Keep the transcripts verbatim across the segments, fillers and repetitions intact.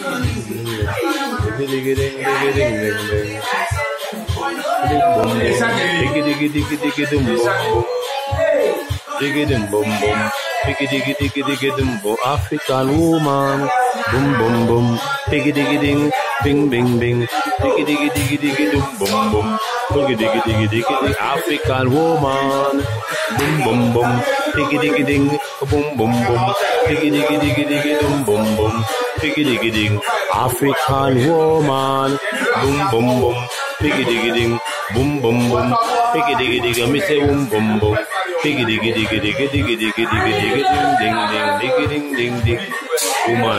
Diggy diggy ding diggy ding ding ding. Boom boom. Diggy diggy diggy diggy dum boom boom. Diggy dum boom boom. Diggy diggy diggy diggy dum boom. African woman. Boom boom boom. Diggy diggy ding. Bing bing bing. Diggy diggy diggy diggy dum boom boom. Diggy diggy diggy diggy ding. African woman. Boom boom boom. Diggy diggy ding. Boom boom boom. Diggy diggy diggy diggy dum boom boom. Diggy diggy ding. African woman. Boom boom boom. Diggy diggy ding. Boom boom boom. Diggy diggy diggy. Me say boom boom boom. Diggy diggy diggy diggy diggy diggy diggy diggy ding ding ding diggy ding ding ding. Woman.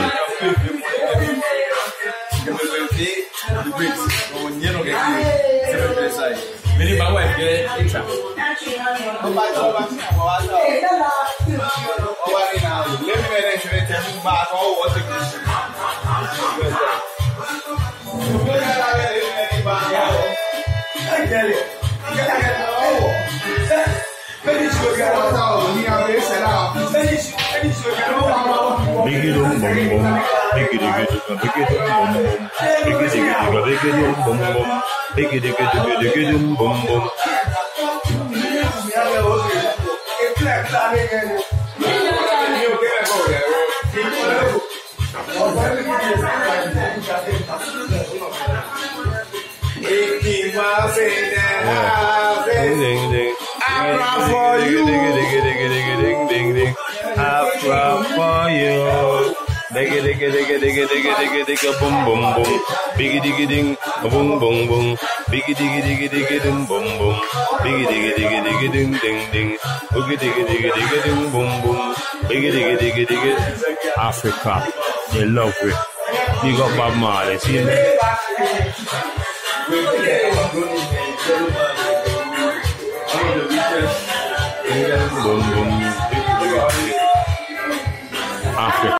Mini bawa dia extra. Biggie dum bum bum, biggie diggy diggy biggie dum bum bum, biggie diggy diggy biggie dum bum bum, biggie diggy diggy diggy dum bum bum. Ding ding ding. Afra for you. Ding ding ding ding ding ding ding. Afra for you. Diggy diggy diggy diggy diggy diggy diggy boom boom boom. Biggie diggy ding boom boom boom. Biggie diggy diggy diggy ding boom boom. Biggie diggy diggy diggy ding ding ding. Boogie diggy diggy diggy ding boom boom. Biggie diggy diggy diggy. Africa, they love it. Big up Bob Marley, see me. Boom boom.